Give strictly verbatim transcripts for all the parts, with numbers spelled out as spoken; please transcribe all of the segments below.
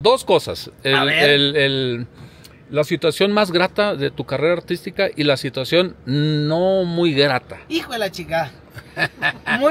dos cosas. El, A ver. el, el, la situación más grata de tu carrera artística y la situación no muy grata. Hijo de la chica. Muy...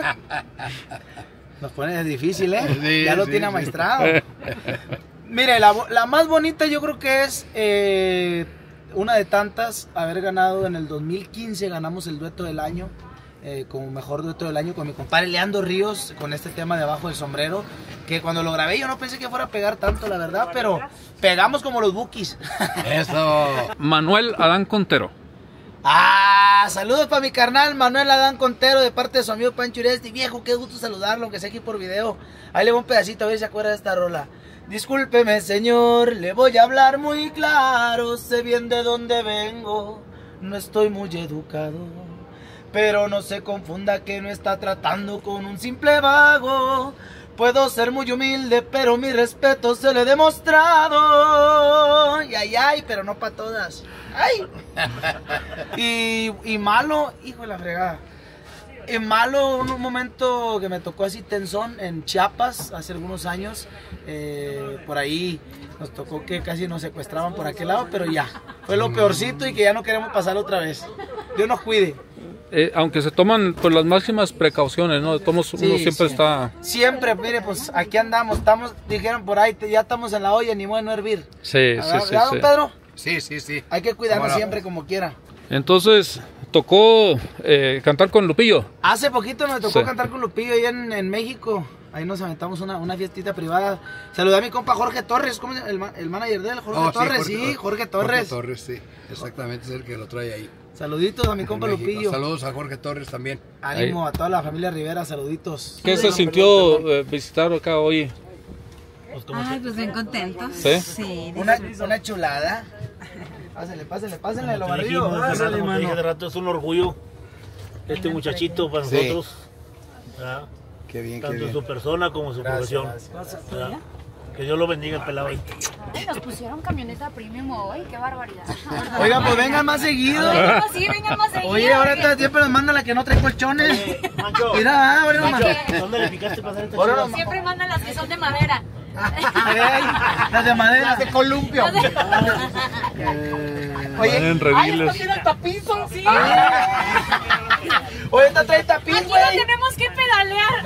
Nos pone difícil, ¿eh? Sí, ya lo sí, tiene sí. amaestrado. Mire, la, la más bonita yo creo que es eh, una de tantas, haber ganado en el dos mil quince, ganamos el dueto del año, eh, como mejor dueto del año con mi compadre Leandro Ríos, con este tema de Abajo del Sombrero, que cuando lo grabé yo no pensé que fuera a pegar tanto, la verdad, pero pegamos como los Bukis. Eso. Manuel Adán Contero. Ah, saludos para mi carnal Manuel Adán Contero de parte de su amigo Pancho Uresti. Viejo, qué gusto saludarlo, aunque sea aquí por video. Ahí le voy un pedacito a ver si se acuerda de esta rola. Discúlpeme, señor, le voy a hablar muy claro. Sé bien de dónde vengo, no estoy muy educado. Pero no se confunda que no está tratando con un simple vago. Puedo ser muy humilde, pero mi respeto se lo he demostrado. Y ay, ay, pero no para todas. Ay. Y, y malo, hijo de la fregada. Y malo, un momento que me tocó así tensón en Chiapas hace algunos años. Eh, por ahí nos tocó que casi nos secuestraban por aquel lado, pero ya. Fue lo peorcito y que ya no queremos pasar otra vez. Dios nos cuide. Eh, aunque se toman pues, las máximas precauciones, ¿no? De todos, Sí, uno siempre sí. está... Siempre, mire, pues aquí andamos, estamos, dijeron por ahí, ya estamos en la olla, ni modo de no hervir. Sí, sí, ¿Verdad, sí, verdad, don sí. Pedro? Sí, sí, sí. Hay que cuidarnos Bueno. siempre como quiera. Entonces, tocó eh, cantar con Lupillo. Hace poquito me tocó Sí. cantar con Lupillo allá en, en México. Ahí nos aventamos una, una fiestita privada. Saludé a mi compa Jorge Torres, ¿cómo se llama? El, ma- el manager de él, Jorge Oh, Torres, sí, Jorge Torres. Jorge Torres, sí. Exactamente, es el que lo trae ahí. Saluditos a mi en compa México. Lupillo. Saludos a Jorge Torres también. Ánimo a toda la familia Rivera, saluditos. ¿Qué se sintió eh, visitar acá hoy? Ay, pues bien contentos. ¿Sí? Sí. Una, una chulada. Pásale, pásale, pásale, lo barrido. Pásale, Como te dije mano. de rato, es un orgullo este muchachito para Sí. nosotros, ¿verdad? Qué bien, qué Tanto bien. su persona como su profesión. ¿verdad? Que Dios lo bendiga el pelado ahí. Ay, nos pusieron camioneta premium hoy, qué barbaridad. Oiga, pues vengan más seguido. Vengan más, sí, vengan más seguido. Oye, ahora está- siempre nos manda la que no trae colchones. Eh, Mancho, Mira, ah, ahora nos Mancho, mandó. ¿dónde le picaste para hacer esta Ahora chiva? nos- Siempre mandan las que son de madera. Ey, las de madera. Las de columpio. Oye, En reviles. tiene el tapizo. Sí. Oye, esta trae tapiz, Aquí no güey. tenemos que pedalear.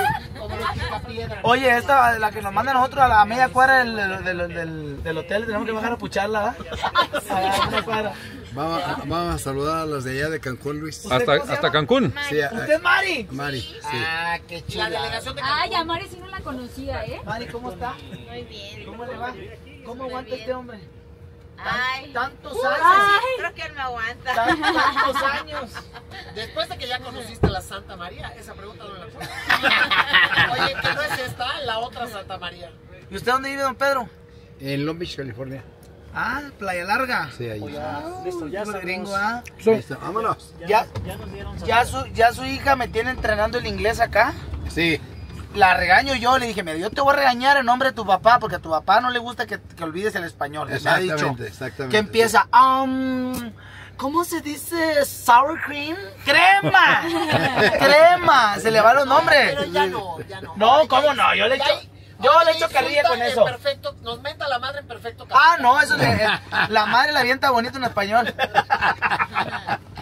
Oye, esta, la que nos manda a nosotros a la media cuadra del, del, del, del hotel, tenemos que bajar a pucharla, ¿verdad? A la una cuadra. Vamos, a- vamos a saludar a los de allá de Cancún, Luis. Hasta, cómo se hasta llama? Cancún. Sí, a- ¿Usted es Mari? Mari, sí. Ah, qué chula. La delegación de Ay, a Mari sí no la conocía, ¿eh? Mari, ¿cómo está? Muy bien. ¿Cómo le va? ¿Cómo aguanta este hombre? Ay, Tantos sí, años. creo que él me aguanta. Tan- Tantos años. Después de que ya conociste la Santa María, esa pregunta no la puedo. Oye, ¿que no es esta, la otra Santa María? ¿Y usted dónde vive, don Pedro? En Long Beach, California. Ah, Playa Larga. Sí, ahí. Listo, ya Tipo de estamos. gringo, ¿ah? Listo, vámonos. Ya, Ya nos dieron ya, su, ya su hija me tiene entrenando el inglés acá. Sí. La regaño yo, le dije, mira, yo te voy a regañar en nombre de tu papá, porque a tu papá no le gusta que, que olvides el español. Me ha dicho. Exactamente, exactamente. Que empieza, um, ¿cómo se dice sour cream? ¡Crema! ¡Crema! Se le van los nombres. Pero ya no, ya no. No, ¿cómo no? Yo le Ya echo, ahí- yo ahora le ya echo carrilla insulta con en eso. Perfecto, nos menta la madre en perfecto Ah, no, eso le, la madre la avienta bonito en español.